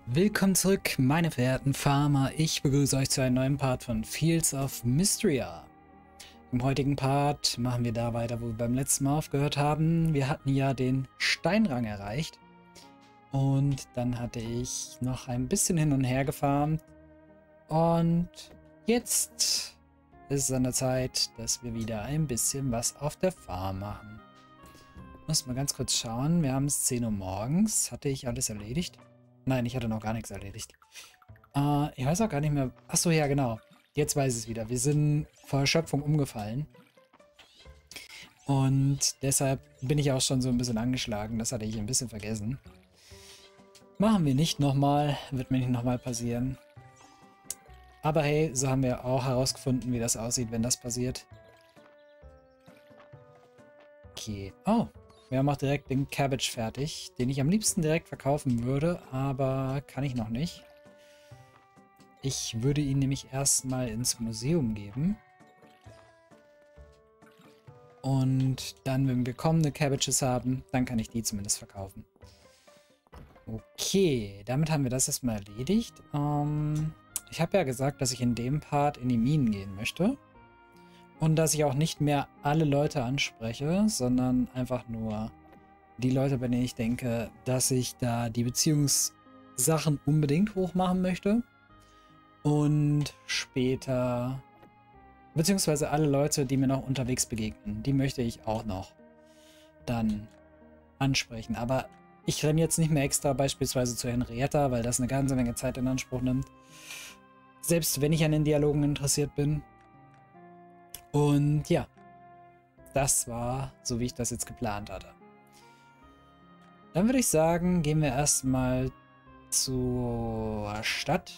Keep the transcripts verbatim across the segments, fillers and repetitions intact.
Willkommen zurück, meine verehrten Farmer. Ich begrüße euch zu einem neuen Part von Fields of Mystria. Im heutigen Part machen wir da weiter, wo wir beim letzten Mal aufgehört haben. Wir hatten ja den Steinrang erreicht. Und dann hatte ich noch ein bisschen hin und her gefarmt. Und jetzt ist es an der Zeit, dass wir wieder ein bisschen was auf der Farm machen. Muss mal ganz kurz schauen. Wir haben es zehn Uhr morgens. Hatte ich alles erledigt? Nein, ich hatte noch gar nichts erledigt. Äh, ich weiß auch gar nicht mehr. Achso, ja, genau. Jetzt weiß ich es wieder. Wir sind vor Erschöpfung umgefallen. Und deshalb bin ich auch schon so ein bisschen angeschlagen. Das hatte ich ein bisschen vergessen. Machen wir nicht nochmal. Wird mir nicht nochmal passieren. Aber hey, so haben wir auch herausgefunden, wie das aussieht, wenn das passiert. Okay. Oh. Wir haben auch direkt den Cabbage fertig, den ich am liebsten direkt verkaufen würde, aber kann ich noch nicht. Ich würde ihn nämlich erstmal ins Museum geben. Und dann, wenn wir kommende Cabbages haben, dann kann ich die zumindest verkaufen. Okay, damit haben wir das erstmal erledigt. Ähm, ich habe ja gesagt, dass ich in dem Part in die Minen gehen möchte. Und dass ich auch nicht mehr alle Leute anspreche, sondern einfach nur die Leute, bei denen ich denke, dass ich da die Beziehungssachen unbedingt hochmachen möchte. Und später, beziehungsweise alle Leute, die mir noch unterwegs begegnen, die möchte ich auch noch dann ansprechen. Aber ich renne jetzt nicht mehr extra beispielsweise zu Henrietta, weil das eine ganze Menge Zeit in Anspruch nimmt. Selbst wenn ich an den Dialogen interessiert bin. Und ja, das war so, wie ich das jetzt geplant hatte. Dann würde ich sagen, gehen wir erstmal zur Stadt.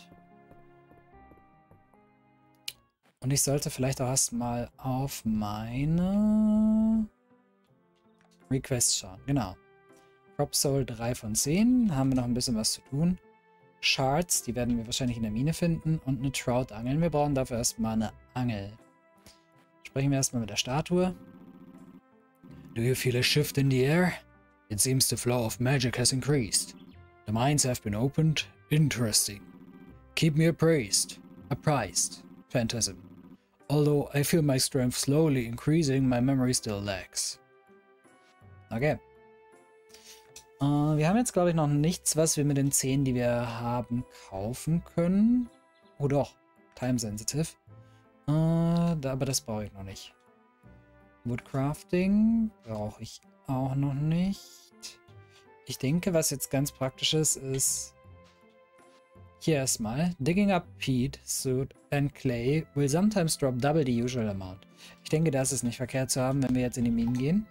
Und ich sollte vielleicht auch erstmal auf meine Requests schauen. Genau. Crop Soul drei von zehn. Haben wir noch ein bisschen was zu tun. Shards, die werden wir wahrscheinlich in der Mine finden. Und eine Trout angeln. Wir brauchen dafür erstmal eine Angel. Sprechen wir erstmal mit der Statue. Do you feel a shift in the air? It seems the flow of magic has increased. The mines have been opened. Interesting. Keep me appraised. Apprised. Phantasm. Although I feel my strength slowly increasing, my memory still lacks. Okay. Äh, wir haben jetzt, glaube ich, noch nichts, was wir mit den zehn, die wir haben, kaufen können. Oh doch. Time sensitive. Äh, aber das brauche ich noch nicht. Woodcrafting brauche ich auch noch nicht. Ich denke, was jetzt ganz praktisch ist, ist hier erstmal. Digging up peat, soot and clay will sometimes drop double the usual amount. Ich denke, das ist nicht verkehrt zu haben, wenn wir jetzt in die Minen gehen.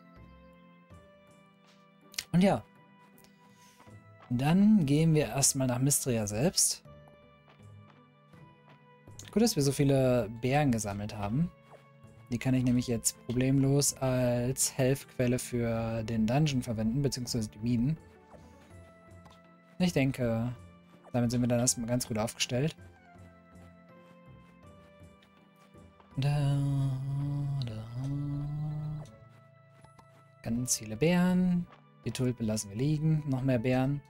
Und ja. Dann gehen wir erstmal nach Mystria selbst. Gut, dass wir so viele Beeren gesammelt haben. Die kann ich nämlich jetzt problemlos als Health-Quelle für den Dungeon verwenden, beziehungsweise die Minen. Ich denke, damit sind wir dann erstmal ganz gut aufgestellt. Da, da. Ganz viele Beeren. Die Tulpe lassen wir liegen. Noch mehr Beeren.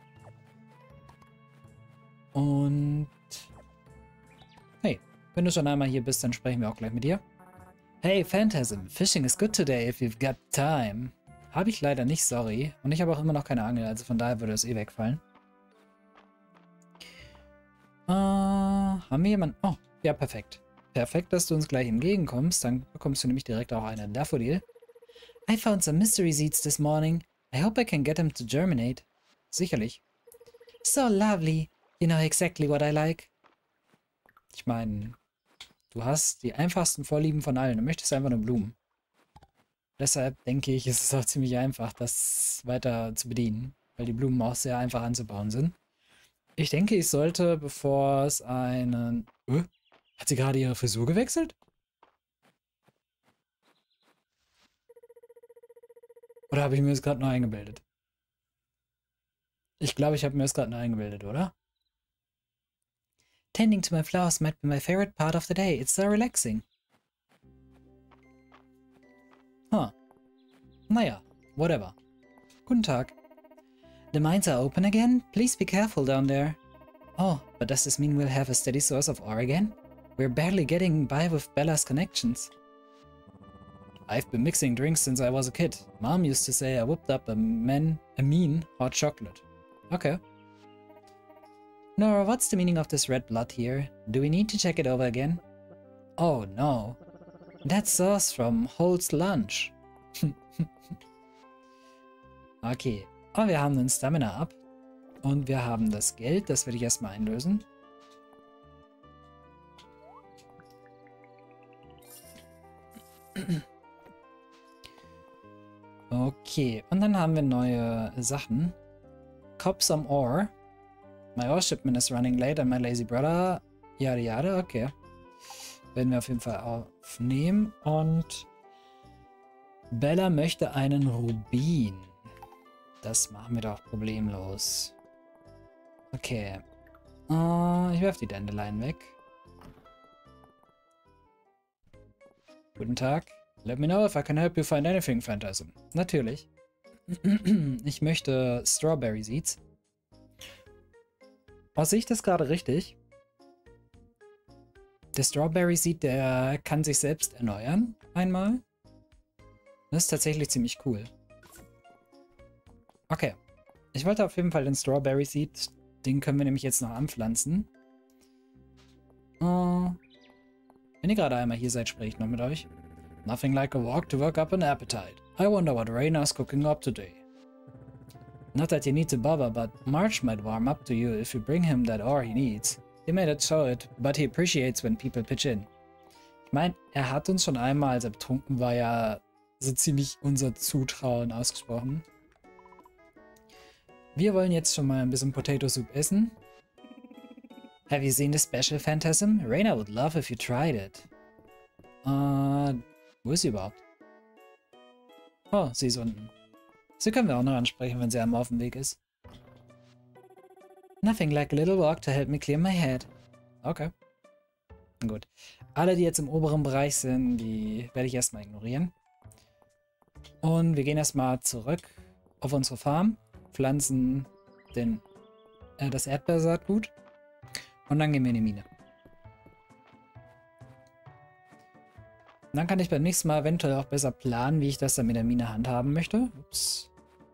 Und hey, wenn du schon einmal hier bist, dann sprechen wir auch gleich mit dir. Hey, Phantasm, fishing is good today if you've got time. Habe ich leider nicht, sorry. Und ich habe auch immer noch keine Angel, also von daher würde es eh wegfallen. Äh, haben wir jemanden? Oh, ja, perfekt. Perfekt, dass du uns gleich entgegenkommst. Dann bekommst du nämlich direkt auch einen Daffodil. I found some mystery seeds this morning. I hope I can get them to germinate. Sicherlich. So lovely. You know exactly what I like. Ich meine, du hast die einfachsten Vorlieben von allen. Du möchtest einfach nur Blumen. Deshalb denke ich, ist es auch ziemlich einfach, das weiter zu bedienen. Weil die Blumen auch sehr einfach anzubauen sind. Ich denke, ich sollte, bevor es einen... Äh, hat sie gerade ihre Frisur gewechselt? Oder habe ich mir das gerade nur eingebildet? Ich glaube, ich habe mir das gerade nur eingebildet, oder? Tending to my flowers might be my favorite part of the day. It's so relaxing. Huh. Naja, whatever. Guten Tag. The mines are open again? Please be careful down there. Oh, but does this mean we'll have a steady source of ore again? We're barely getting by with Bella's connections. I've been mixing drinks since I was a kid. Mom used to say I whipped up a, man, a mean hot chocolate. Okay. Nora, what's the meaning of this red blood here? Do we need to check it over again? Oh no. That's sauce from Holt's lunch. Okay. Oh, wir haben den Stamina ab. Und wir haben das Geld. Das werde ich erstmal einlösen. Okay. Und dann haben wir neue Sachen. Cop some ore. My ore shipment is running late and my lazy brother. Yada yada. Okay. Werden wir auf jeden Fall aufnehmen. Und Bella möchte einen Rubin. Das machen wir doch problemlos. Okay. Uh, ich werfe die Dandelion weg. Guten Tag. Let me know if I can help you find anything, Phantasm. Natürlich. Ich möchte Strawberry Seeds. Oh, sehe ich das gerade richtig? Der Strawberry Seed, der kann sich selbst erneuern. Einmal. Das ist tatsächlich ziemlich cool. Okay. Ich wollte auf jeden Fall den Strawberry Seed. Den können wir nämlich jetzt noch anpflanzen. Uh, wenn ihr gerade einmal hier seid, spreche ich noch mit euch. Nothing like a walk to work up an appetite. I wonder what Raina's cooking up today. Not that you need to bother, but March might warm up to you if you bring him that ore he needs. He may not show it, but he appreciates when people pitch in. Ich meine, er hat uns schon einmal, als er betrunken war, ja so ziemlich unser Zutrauen ausgesprochen. Wir wollen jetzt schon mal ein bisschen Potato Soup essen. Have you seen the special, Phantasm? Raina would love if you tried it. Uh, wo ist sie überhaupt? Oh, sie ist unten. Sie können wir auch noch ansprechen, wenn sie einmal auf dem Weg ist. Nothing like a little walk to help me clear my head. Okay. Gut. Alle, die jetzt im oberen Bereich sind, die werde ich erstmal ignorieren. Und wir gehen erstmal zurück auf unsere Farm, pflanzen den, äh, das Erdbeersaatgut und dann gehen wir in die Mine. Und dann kann ich beim nächsten Mal eventuell auch besser planen, wie ich das dann mit der Mine handhaben möchte. Ups.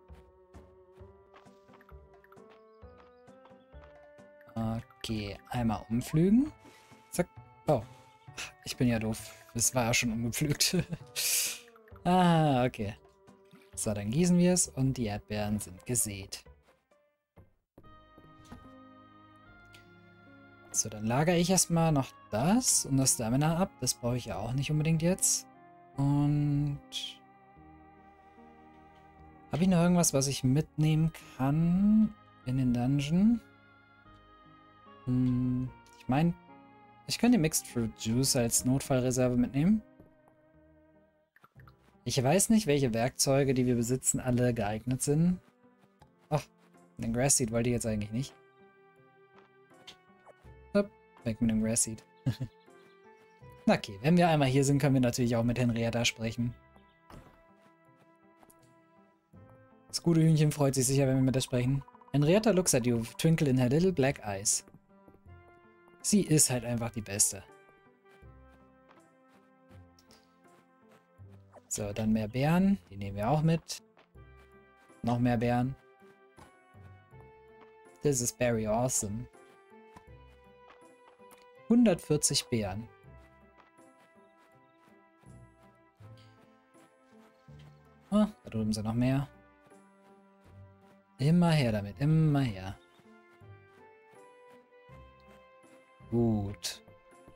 Okay, einmal umpflügen. Zack. Oh, ich bin ja doof. Das war ja schon umgepflügt. Ah, okay. So, dann gießen wir es und die Erdbeeren sind gesät. So, dann lagere ich erstmal noch das und das Stamina ab. Das brauche ich ja auch nicht unbedingt jetzt. Und habe ich noch irgendwas, was ich mitnehmen kann in den Dungeon? Hm, ich meine, ich könnte Mixed Fruit Juice als Notfallreserve mitnehmen. Ich weiß nicht, welche Werkzeuge, die wir besitzen, alle geeignet sind. Ach, den Grass Seed wollte ich jetzt eigentlich nicht. Hopp, weg mit dem Grass Seed. Okay, wenn wir einmal hier sind, können wir natürlich auch mit Henrietta sprechen. Das gute Hühnchen freut sich sicher, wenn wir mit ihr sprechen. Henrietta looks at you, twinkle in her little black eyes. Sie ist halt einfach die Beste. So, dann mehr Beeren. Die nehmen wir auch mit. Noch mehr Beeren. This is very awesome. hundertvierzig Beeren. Oh, da drüben sind noch mehr. Immer her damit, immer her. Gut.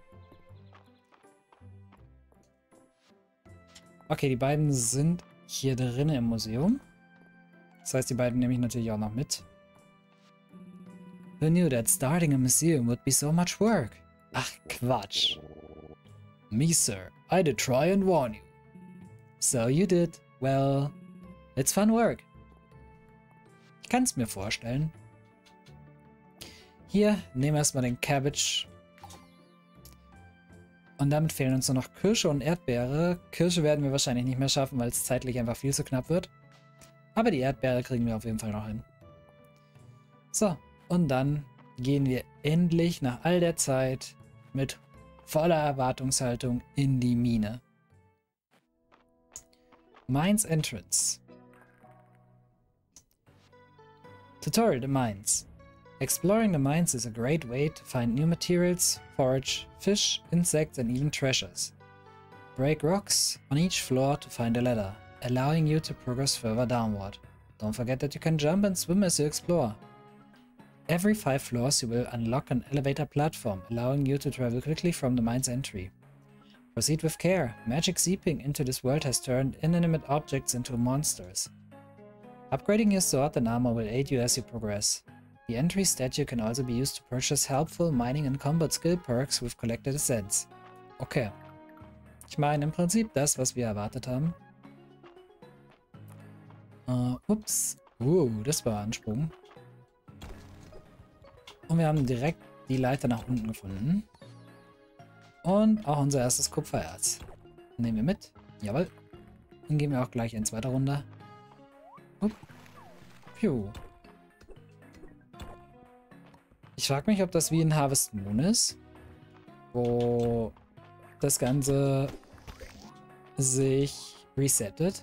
Okay, die beiden sind hier drin im Museum. Das heißt, die beiden nehme ich natürlich auch noch mit. Who knew that starting a museum would be so much work? Ach, Quatsch. Me, sir. I did try and warn you. So you did. Well, it's fun work. Ich kann es mir vorstellen. Hier, nehmen wir erstmal den Cabbage. Und damit fehlen uns nur noch Kirsche und Erdbeere. Kirsche werden wir wahrscheinlich nicht mehr schaffen, weil es zeitlich einfach viel zu knapp wird. Aber die Erdbeere kriegen wir auf jeden Fall noch hin. So, und dann gehen wir endlich nach all der Zeit mit voller Erwartungshaltung in die Mine. Mines Entrance. Tutorial: The Mines. Exploring the mines is a great way to find new materials, forage, fish, insects and even treasures. Break rocks on each floor to find a ladder, allowing you to progress further downward. Don't forget that you can jump and swim as you explore. Every five floors you will unlock an elevator platform, allowing you to travel quickly from the mine's entry. Proceed with care. Magic seeping into this world has turned inanimate objects into monsters. Upgrading your sword and armor will aid you as you progress. The entry statue can also be used to purchase helpful mining and combat skill perks with collected assets. Okay. Ich meine im Prinzip das, was wir erwartet haben. Uh, ups. Uh, das war ein Sprung. Und wir haben direkt die Leiter nach unten gefunden. Und auch unser erstes Kupfererz. Nehmen wir mit. Jawohl. Dann gehen wir auch gleich ins weiter runter. Upp. Piu. Ich frage mich, ob das wie in Harvest Moon ist, wo das Ganze sich resettet.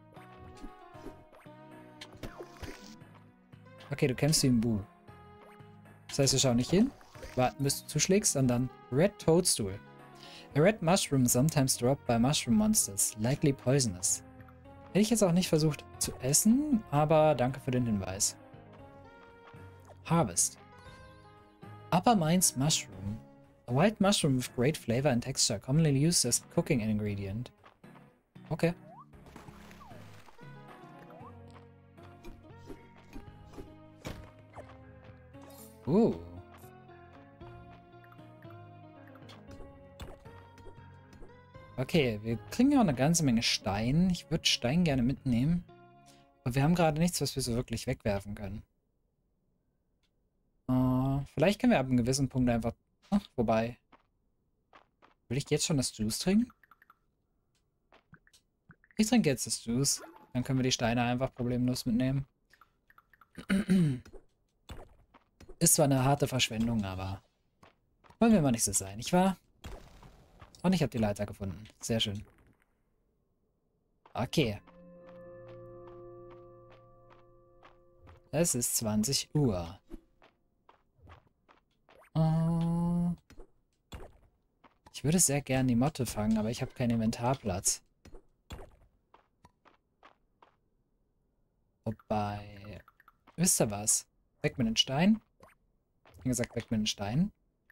Okay, du kämpfst wie ein Bu. Das heißt, wir schauen nicht hin, warten bis du zuschlägst und dann Red Toadstool. A red mushroom is sometimes dropped by mushroom monsters, likely poisonous. Hätte ich jetzt auch nicht versucht zu essen, aber danke für den Hinweis. Harvest. Upper Mines Mushroom. A wild mushroom with great flavor and texture, commonly used as cooking ingredient. Okay. Uh. Okay, wir kriegen ja auch eine ganze Menge Stein. Ich würde Stein gerne mitnehmen. Aber wir haben gerade nichts, was wir so wirklich wegwerfen können. Uh, vielleicht können wir ab einem gewissen Punkt einfach... Ach, wobei... Will ich jetzt schon das Juice trinken? Ich trinke jetzt das Juice. Dann können wir die Steine einfach problemlos mitnehmen. Ist zwar eine harte Verschwendung, aber... Wollen wir mal nicht so sein, nicht wahr? Und ich habe die Leiter gefunden. Sehr schön. Okay. Es ist zwanzig Uhr. Uh, ich würde sehr gern die Motte fangen, aber ich habe keinen Inventarplatz. Wobei... Wisst ihr was? Weg mit den Steinen. Wie gesagt, weg mit den Steinen.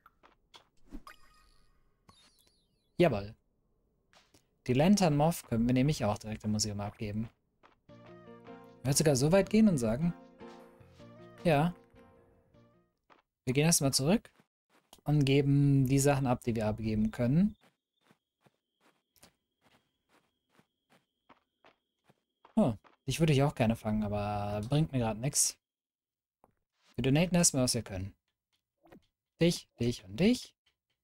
Jawohl. Die Lantern Moth können wir nämlich auch direkt im Museum abgeben. Ich würde sogar so weit gehen und sagen... Ja. Wir gehen erstmal zurück und geben die Sachen ab, die wir abgeben können. Oh, dich würde ich auch gerne fangen, aber bringt mir gerade nichts. Wir donaten erstmal, was wir können. Dich, dich und dich.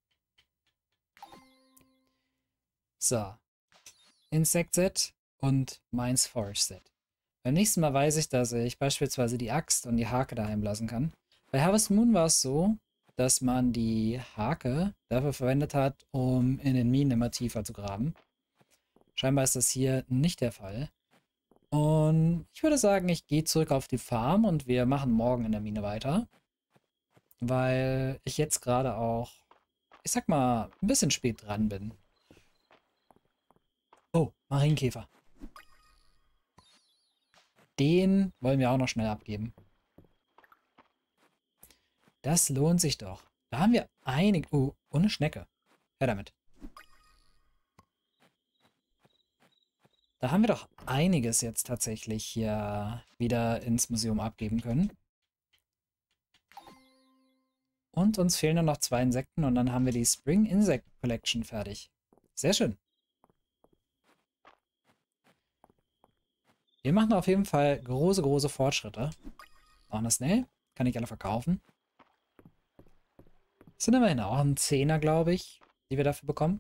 So. Insect Set und Mines Forest Set. Beim nächsten Mal weiß ich, dass ich beispielsweise die Axt und die Hake daheim lassen kann. Bei Harvest Moon war es so, dass man die Hake dafür verwendet hat, um in den Minen immer tiefer zu graben. Scheinbar ist das hier nicht der Fall. Und ich würde sagen, ich gehe zurück auf die Farm und wir machen morgen in der Mine weiter. Weil ich jetzt gerade auch, ich sag mal, ein bisschen spät dran bin. Oh, Marienkäfer. Den wollen wir auch noch schnell abgeben. Das lohnt sich doch. Da haben wir einige... Oh, und eine Schnecke. Her damit. Da haben wir doch einiges jetzt tatsächlich hier wieder ins Museum abgeben können. Und uns fehlen nur noch zwei Insekten und dann haben wir die Spring Insect Collection fertig. Sehr schön. Wir machen auf jeden Fall große, große Fortschritte. Machen das schnell. Kann ich alle verkaufen. Das sind immerhin auch ein Zehner, glaube ich, die wir dafür bekommen.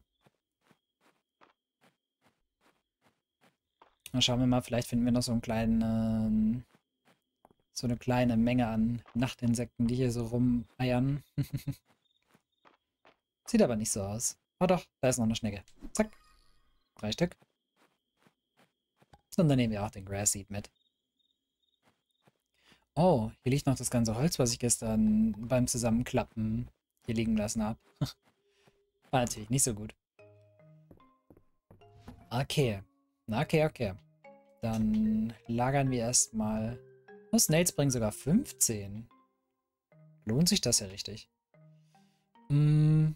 Dann schauen wir mal, vielleicht finden wir noch so einen kleinen... So eine kleine Menge an Nachtinsekten, die hier so rumeiern. Sieht aber nicht so aus. Oh doch, da ist noch eine Schnecke. Zack. Drei Stück. Und dann nehmen wir auch den Grass Seed mit. Oh, hier liegt noch das ganze Holz, was ich gestern beim Zusammenklappen hier liegen lassen habe. War natürlich nicht so gut. Okay. Okay, okay. Dann lagern wir erstmal. Oh, Snails bringen sogar fünfzehn. Lohnt sich das ja richtig. Hm.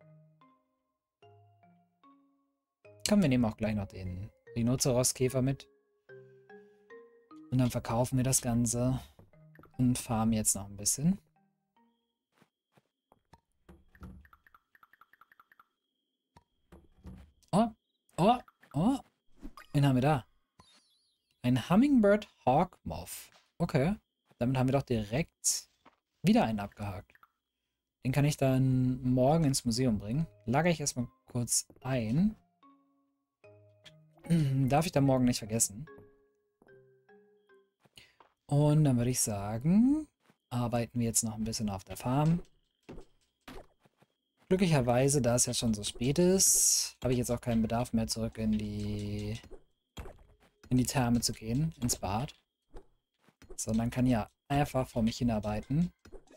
Komm, wir nehmen auch gleich noch den Rhinoceros-Käfer mit. Und dann verkaufen wir das Ganze. Und farmen jetzt noch ein bisschen. Oh, oh, oh. Wen haben wir da? Ein Hummingbird Hawk Moth. Okay. Damit haben wir doch direkt wieder einen abgehakt. Den kann ich dann morgen ins Museum bringen. Lagere ich erstmal kurz ein. Darf ich dann morgen nicht vergessen. Und dann würde ich sagen, arbeiten wir jetzt noch ein bisschen auf der Farm. Glücklicherweise, da es ja schon so spät ist, habe ich jetzt auch keinen Bedarf mehr, zurück in die in die Therme zu gehen, ins Bad. Sondern kann ja einfach vor mich hinarbeiten.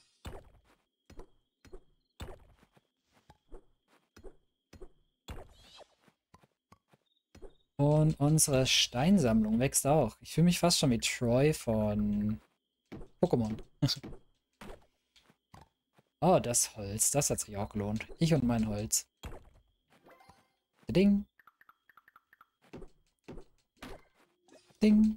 Und unsere Steinsammlung wächst auch. Ich fühle mich fast schon wie Troy von Pokémon. Oh, das Holz. Das hat sich auch gelohnt. Ich und mein Holz. Ding. Ding.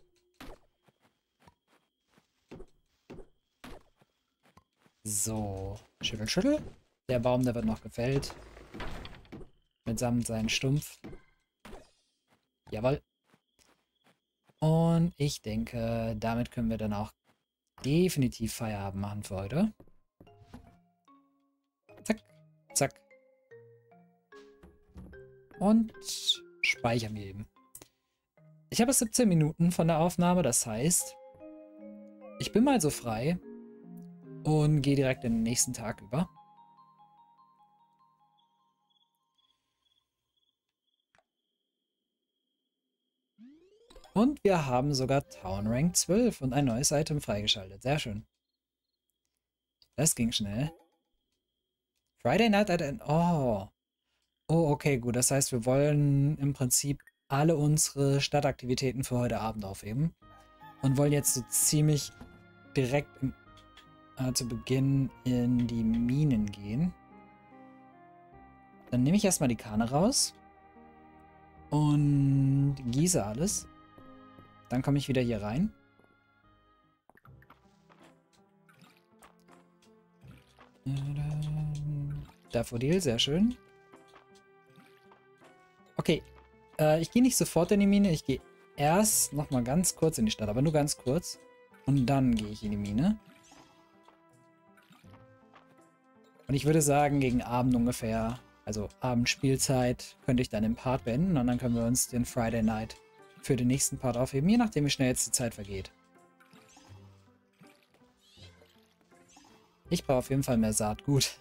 So. Schüttel, schüttel. Der Baum, der wird noch gefällt. Mitsamt seinen Stumpf. Jawohl. Und ich denke, damit können wir dann auch definitiv Feierabend machen für heute. Zack, zack. Und speichern wir eben. Ich habe siebzehn Minuten von der Aufnahme, das heißt, ich bin mal so frei und gehe direkt in den nächsten Tag über. Und wir haben sogar Town Rank zwölf und ein neues Item freigeschaltet. Sehr schön. Das ging schnell. Friday Night at an... Oh. Oh, okay, gut. Das heißt, wir wollen im Prinzip alle unsere Stadtaktivitäten für heute Abend aufheben. Und wollen jetzt so ziemlich direkt im, äh, zu Beginn in die Minen gehen. Dann nehme ich erstmal die Kanne raus. Und gieße alles. Dann komme ich wieder hier rein. Daffodil, sehr schön. Okay, äh, ich gehe nicht sofort in die Mine. Ich gehe erst nochmal ganz kurz in die Stadt, aber nur ganz kurz. Und dann gehe ich in die Mine. Und ich würde sagen, gegen Abend ungefähr, also Abendspielzeit, könnte ich dann den Part beenden. Und dann können wir uns den Friday Night für den nächsten Part aufheben, je nachdem wie schnell jetzt die Zeit vergeht. Ich brauche auf jeden Fall mehr Saatgut.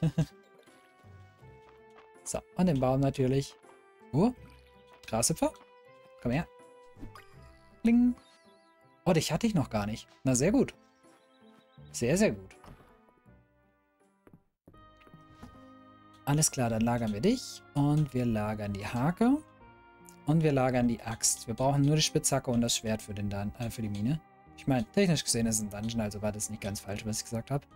So, und den Baum natürlich. Oh, Grashüpfer. Komm her. Kling. Oh, dich hatte ich noch gar nicht. Na, sehr gut. Sehr, sehr gut. Alles klar, dann lagern wir dich. Und wir lagern die Hake. Und wir lagern die Axt. Wir brauchen nur die Spitzhacke und das Schwert für, den Dun äh, für die Mine. Ich meine, technisch gesehen ist es ein Dungeon, also war das nicht ganz falsch, was ich gesagt habe.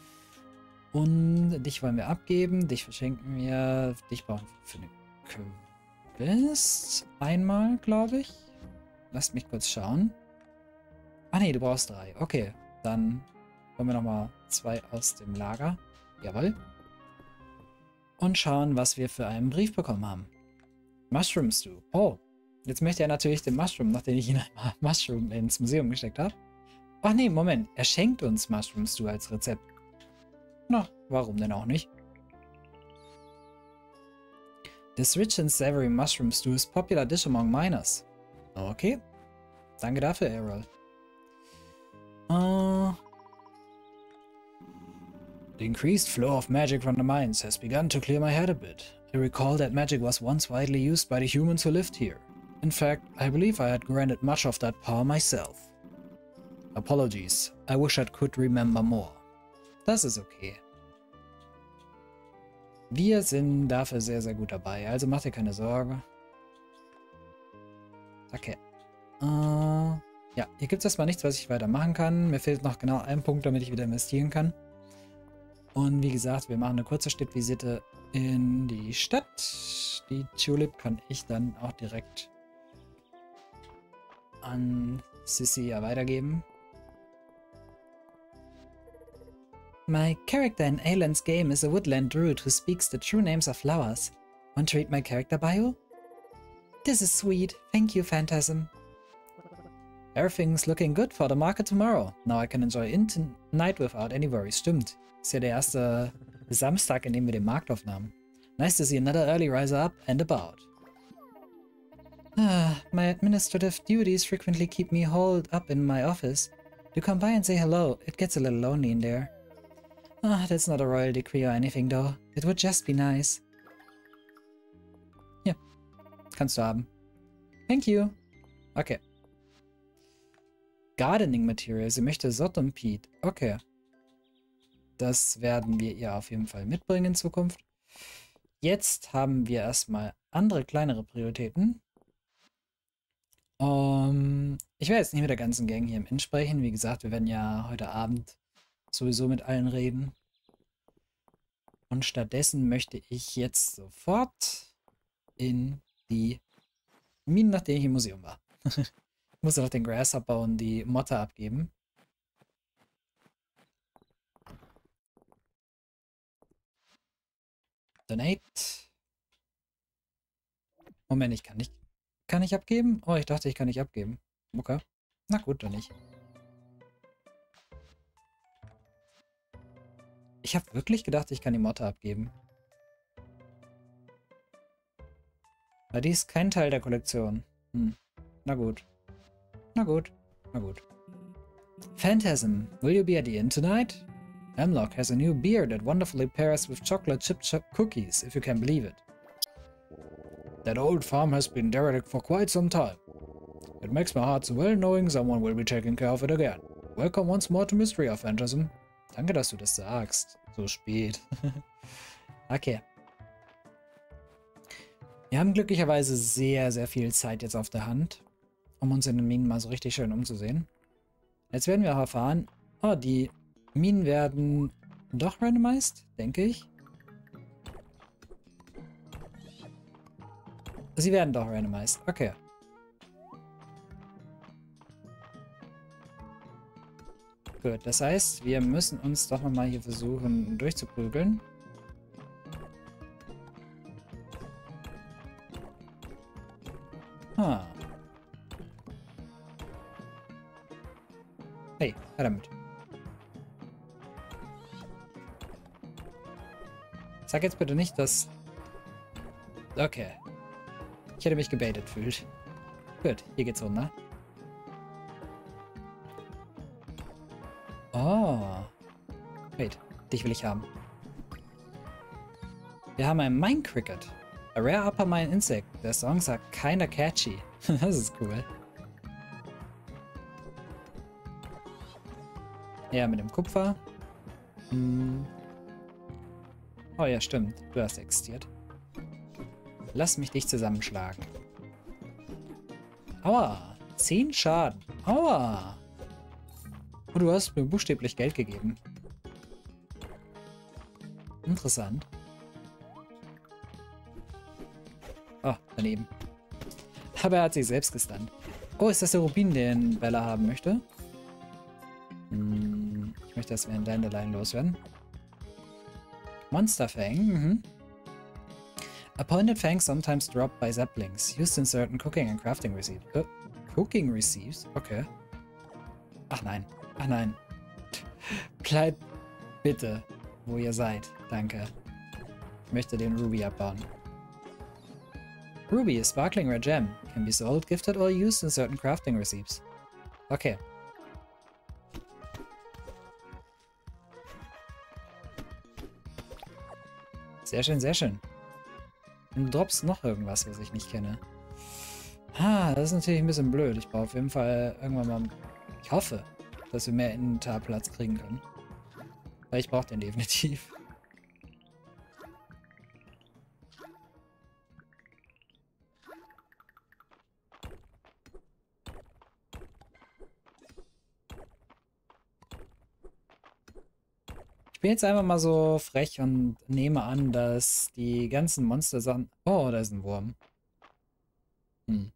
Und dich wollen wir abgeben. Dich verschenken wir. Dich brauchen wir für eine Quest. Einmal, glaube ich. Lasst mich kurz schauen. Ah ne, du brauchst drei. Okay, dann holen wir nochmal zwei aus dem Lager. Jawohl. Und schauen, was wir für einen Brief bekommen haben. Mushroom Stew. Oh, jetzt möchte er natürlich den Mushroom, nachdem ich ihn einmal Mushroom ins Museum gesteckt habe. Ach nee, Moment. Er schenkt uns Mushroom Stew als Rezept. Na, warum denn auch nicht? This rich and savory mushroom stew is popular dish among miners. Okay. Danke dafür, Errol. Uh, the increased flow of magic from the mines has begun to clear my head a bit. I recall that magic was once widely used by the humans who lived here. In fact, I believe I had granted much of that power myself. Apologies, I wish I could remember more. Das ist okay. Wir sind dafür sehr, sehr gut dabei, also mach dir keine Sorge. Okay. Uh, ja, hier gibt es erstmal nichts, was ich weitermachen kann. Mir fehlt noch genau ein Punkt, damit ich wieder investieren kann. Und wie gesagt, wir machen eine kurze Städtvisite in die Stadt. Die Tulip kann ich dann auch direkt an Sissy ja weitergeben. My character in Aeland's game is a woodland druid who speaks the true names of flowers. Want to read my character bio? This is sweet. Thank you, Phantasm. Everything's looking good for the market tomorrow. Now I can enjoy it tonight without any worries. Stimmt. Ist ja der erste Samstag, in dem wir den Markt aufnahmen. Nice to see another early riser up and about. Ah, my administrative duties frequently keep me holed up in my office. To come by and say hello, it gets a little lonely in there. Ah, that's not a royal decree or anything though. It would just be nice. Ja, kannst du haben. Thank you. Okay. Gardening Material. Sie möchte Sodom Peat. Okay. Das werden wir ihr auf jeden Fall mitbringen in Zukunft. Jetzt haben wir erstmal andere, kleinere Prioritäten. Um, ich werde jetzt nicht mit der ganzen Gang hier im Inn sprechen. Wie gesagt, wir werden ja heute Abend sowieso mit allen reden. Und stattdessen möchte ich jetzt sofort in die Minen, nachdem ich im Museum war. Ich muss noch den Grasshopper und die Motte abgeben. Donate. Moment, ich kann nicht. Kann ich abgeben? Oh, ich dachte, ich kann nicht abgeben. Okay. Na gut, dann nicht. Ich habe wirklich gedacht, ich kann die Motte abgeben. Aber die ist kein Teil der Kollektion. Hm. Na gut. Na gut. Na gut. Phantasm, will you be at the inn tonight? Hemlock has a new beer that wonderfully pairs with chocolate chip chip cookies, if you can believe it. That old farm has been derelict for quite some time. It makes my heart so well knowing someone will be taking care of it again. Welcome once more to Mystery of Phantasm. Danke, dass du das sagst. So spät. Okay. Wir haben glücklicherweise sehr, sehr viel Zeit jetzt auf der Hand, um uns in den Minen mal so richtig schön umzusehen. Jetzt werden wir auch erfahren, oh, die Minen werden doch randomized, denke ich. Sie werden doch randomized. Okay. Gut, das heißt, wir müssen uns doch nochmal hier versuchen durchzuprügeln. Ah. Hey, hör damit. Sag jetzt bitte nicht, dass... Okay. Ich hätte mich gebaitet fühlt. Gut, hier geht's runter. Oh. Wait, dich will ich haben. Wir haben einen Mine Cricket. A rare upper mine insect. Their songs are kinda catchy. Das ist cool. Ja, mit dem Kupfer. Hm. Oh ja, stimmt. Du hast existiert. Lass mich dich zusammenschlagen. Aua. Zehn Schaden. Aua. Oh, du hast mir buchstäblich Geld gegeben. Interessant. Oh, daneben. Aber er hat sich selbst gestunt. Oh, ist das der Rubin, den Bella haben möchte? Hm, ich möchte, dass wir in Dandelion loswerden. Monsterfang, mhm. A pointed fang sometimes dropped by saplings, used in certain cooking and crafting recipes. Uh, cooking recipes? Okay. Ach nein, ach nein. Bleibt bitte, wo ihr seid. Danke. Ich möchte den Ruby abbauen. Ruby, a sparkling red gem. Can be sold, gifted or used in certain crafting recipes. Okay. Sehr schön, sehr schön. Und du droppst noch irgendwas, was ich nicht kenne. Ah, das ist natürlich ein bisschen blöd. Ich brauche auf jeden Fall irgendwann mal... Ich hoffe, dass wir mehr Inventarplatz kriegen können. Weil ich brauche den definitiv. Ich bin jetzt einfach mal so frech und nehme an, dass die ganzen Monster-Sachen... Oh, da ist ein Wurm. Hm.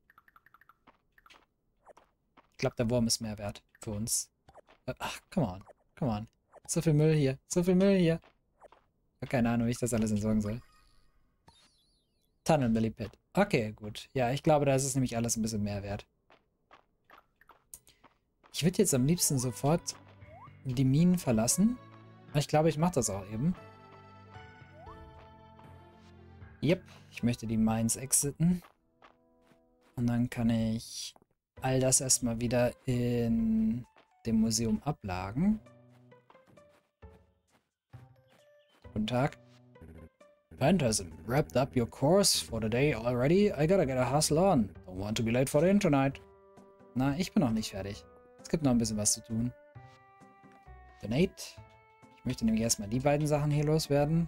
Ich glaube, der Wurm ist mehr wert für uns. Ach, come on. Come on. So viel Müll hier. So viel Müll hier. Ich habe keine Ahnung, wie ich das alles entsorgen soll. Tunnel Billy Pit. Okay, gut. Ja, ich glaube, da ist es nämlich alles ein bisschen mehr wert. Ich würde jetzt am liebsten sofort die Minen verlassen. Ich glaube, ich mache das auch eben. Yep, ich möchte die Mines exiten. Und dann kann ich all das erstmal wieder in dem Museum ablagen. Guten Tag. Phantasm, wrapped up your course for the day already? I gotta get a hustle on. Don't want to be late for the internet. Na, ich bin noch nicht fertig. Es gibt noch ein bisschen was zu tun. Donate. Ich möchte nämlich erstmal die beiden Sachen hier loswerden.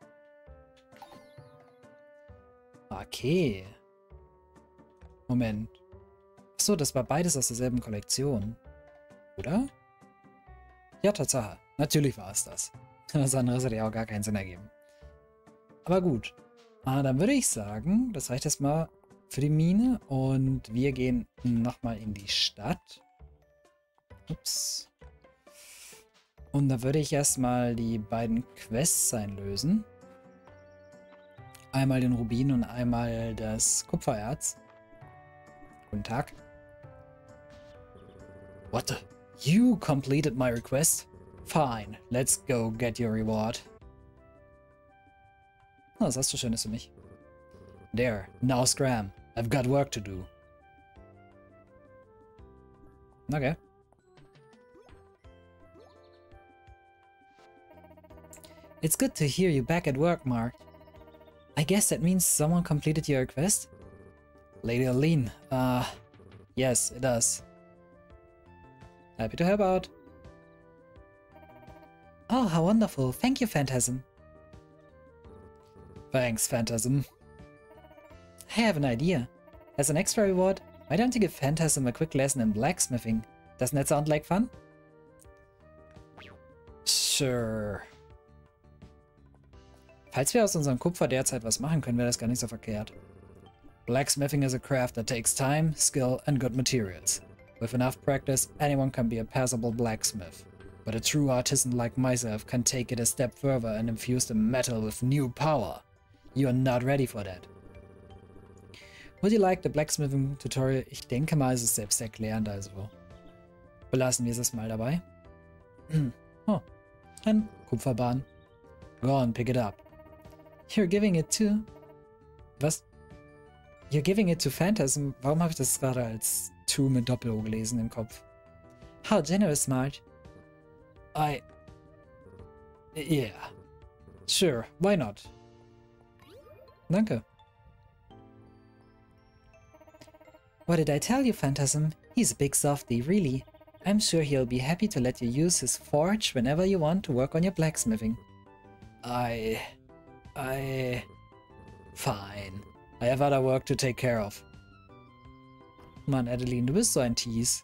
Okay. Moment. Achso, das war beides aus derselben Kollektion. Oder? Ja, Tatsache. Natürlich war es das. Das andere hätte ja auch gar keinen Sinn ergeben. Aber gut. Ah, dann würde ich sagen, das reicht erstmal für die Mine. Und wir gehen nochmal in die Stadt. Ups. Und da würde ich erstmal die beiden Quests einlösen. Einmal den Rubin und einmal das Kupfererz. Guten Tag. What the? You completed my request? Fine, let's go get your reward. Oh, was hast du Schönes für mich? There, now scram. I've got work to do. Okay. It's good to hear you back at work, Mark. I guess that means someone completed your request? Lady Aline, uh, yes, it does. Happy to help out. Oh, how wonderful. Thank you, Phantasm. Thanks, Phantasm. I have an idea. As an extra reward, why don't you give Phantasm a quick lesson in blacksmithing? Doesn't that sound like fun? Sure. Falls wir aus unserem Kupfer derzeit was machen können, wäre das gar nicht so verkehrt. Blacksmithing is a craft that takes time, skill, and good materials. With enough practice, anyone can be a passable blacksmith. But a true artisan like myself can take it a step further and infuse the metal with new power. You are not ready for that. Would you like the blacksmithing tutorial? Ich denke mal, es ist selbsterklärend, also belassen wir es mal dabei. Oh, ein Kupferbahn. Go on, pick it up. You're giving it to... Was? You're giving it to Phantasm? Warum habe ich das gerade als to mit Doppel-O gelesen im Kopf? How generous, Marge. I... Yeah. Sure, why not? Danke. What did I tell you, Phantasm? He's a big softie, really. I'm sure he'll be happy to let you use his forge whenever you want to work on your blacksmithing. I... I... Fine. I have other work to take care of. Mann, Adeline, du bist so ein Tease.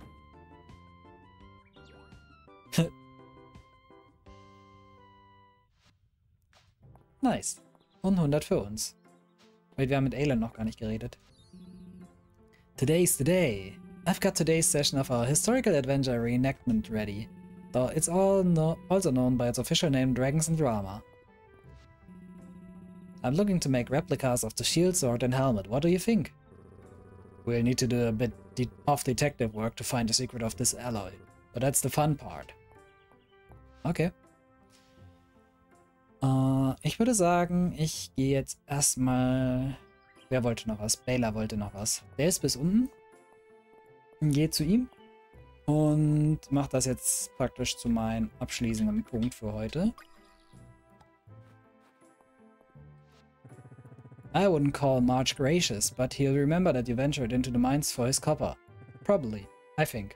Nice. Und hundert für uns. Weil wir haben mit Aelin noch gar nicht geredet. Today's the day. I've got today's session of our historical adventure reenactment ready. Though it's all no also known by its official name, Dragons and Drama. I'm looking to make replicas of the shield, sword and helmet. What do you think? We'll need to do a bit de of detective work to find the secret of this alloy. But that's the fun part. Okay. Uh, ich würde sagen, ich gehe jetzt erstmal... Wer wollte noch was? Baylor wollte noch was. Der ist bis unten. Gehe zu ihm. Und mache das jetzt praktisch zu meinem abschließenden Punkt für heute. I wouldn't call March gracious, but he'll remember that you ventured into the mines for his copper. Probably, I think.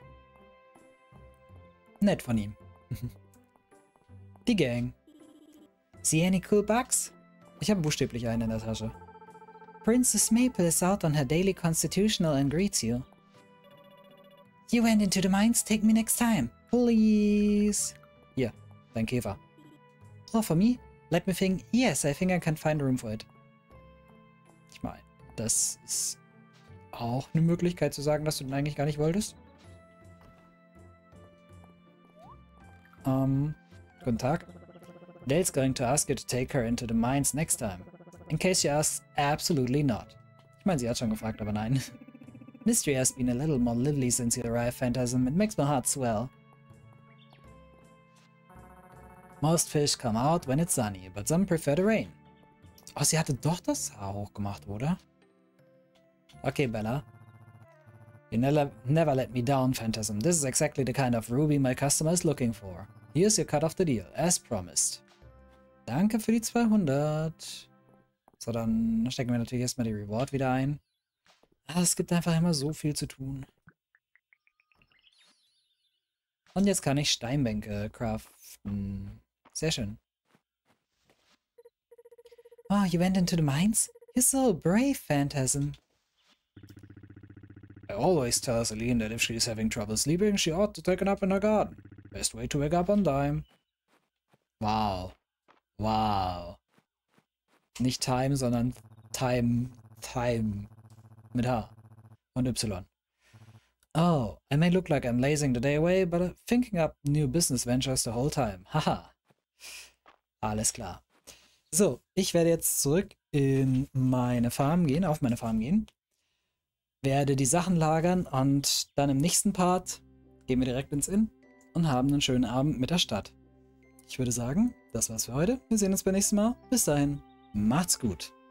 Nett von ihm. Die Gang. See any cool bugs? Ich habe buchstäblich einen in der Tasche. Princess Maple is out on her daily constitutional and greets you. You went into the mines, take me next time. Please. Hier, dein Käfer. Oh, for me? Let me think. Yes, I think I can find room for it. Ich meine, das ist auch eine Möglichkeit zu sagen, dass du den eigentlich gar nicht wolltest. Ähm, guten Tag. Dale's going to ask you to take her into the mines next time. In case she asks, absolutely not. Ich meine, sie hat schon gefragt, aber nein. Mystery has been a little more lively since you arrived, Phantasm. It makes my heart swell. Most fish come out when it's sunny, but some prefer the rain. Oh, sie hatte doch das Haar hochgemacht, oder? Okay, Bella. You never, never let me down, Phantasm. This is exactly the kind of ruby my customer is looking for. Here's your cut of the deal, as promised. Danke für die zweihundert. So, dann stecken wir natürlich erstmal die Reward wieder ein. Ah, es gibt einfach immer so viel zu tun. Und jetzt kann ich Steinbänke craften. Sehr schön. Oh, you went into the mines? You're so brave, Phantasm. I always tell Celine that if she's having trouble sleeping, she ought to take a nap in her garden. Best way to wake up on time. Wow. Wow. Nicht Time, sondern Time. Time. Mit H. Und Y. Oh, I may look like I'm lazing the day away, but I'm thinking up new business ventures the whole time. Haha. Alles klar. So, ich werde jetzt zurück in meine Farm gehen, auf meine Farm gehen. Werde die Sachen lagern und dann im nächsten Part gehen wir direkt ins Inn und haben einen schönen Abend mit der Stadt. Ich würde sagen, das war's für heute. Wir sehen uns beim nächsten Mal. Bis dahin, macht's gut.